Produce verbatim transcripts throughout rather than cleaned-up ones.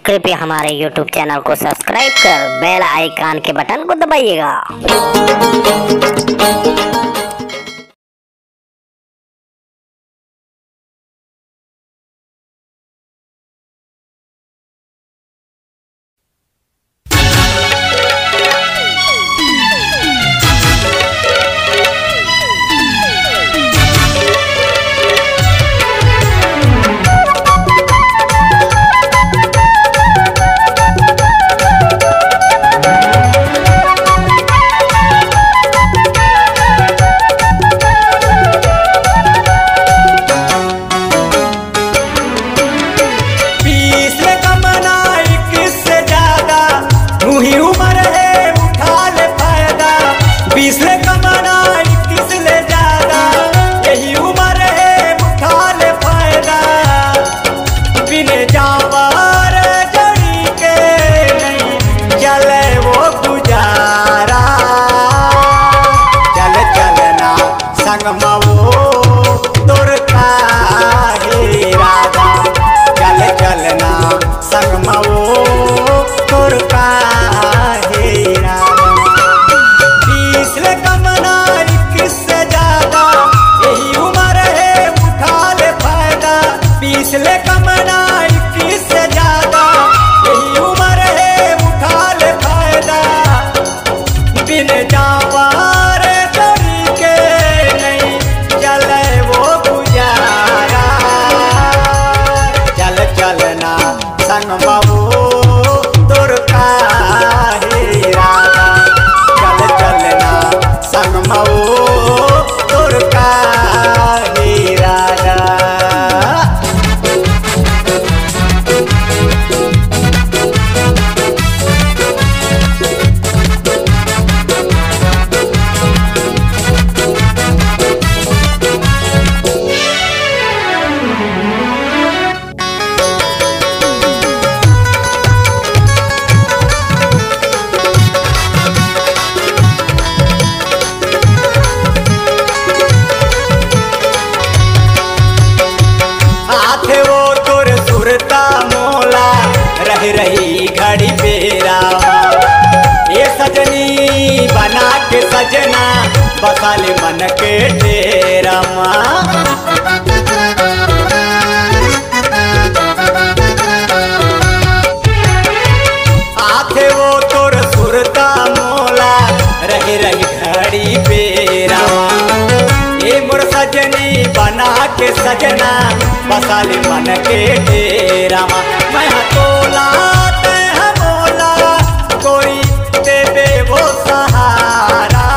कृपया हमारे YouTube channel को सब्सक्राइब कर बेल आइकन के बटन को दबाइएगा। रही घड़ी बेरा ये सजनी बना के सजना बसाल मन के डेरा आथे वो तोर सुरता मोला रही रही घड़ी बेरा ये मोर सजनी बना के सजना बसाल मन के डेरा मैं तोला ते हमोला कोई देवे वो सहारा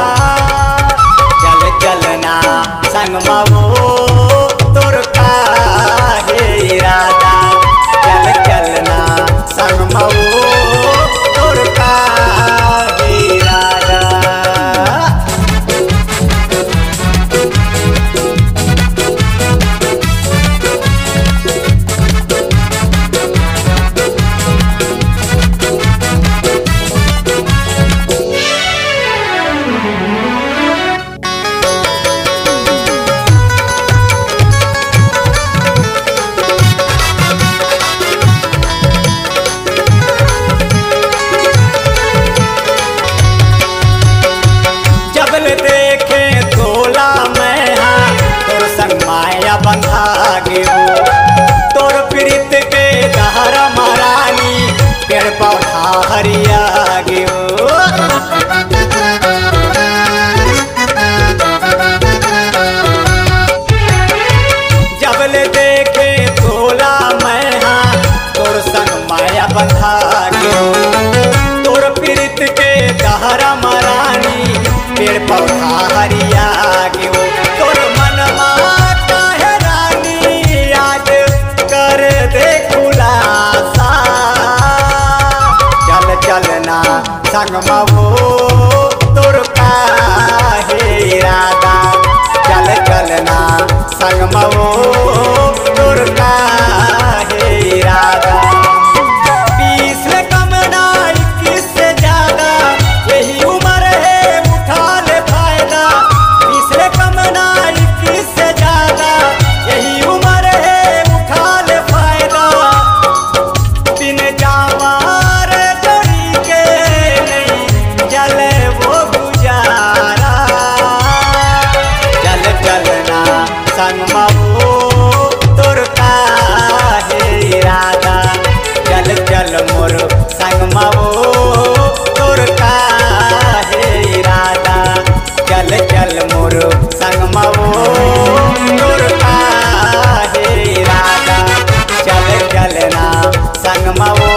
चल चलना संग वो तोर काहे इरादा चल चलना संग वो तोर काहे इरादा। बंधा गे तोर प्रीत के दहरा महारानी पेड़ पौधा हरिया गे जबले देखे तोला मैं हाँ तोर संग माया बंधा गे तोर प्रीत के दहरा महारानी पेड़ पौधा हरिया गे तोर मन चलना संग वो तोर काहे इरादा चल चलना संग वो तोर काहे इरादा। बीस से कम ना इक्कीस से ज्यादा यही उम्र है उठा ले फायदा। बीस से कम ना इक्कीस से ज्यादा यही उम्र है उठा ले फायदा। दिन संग माओ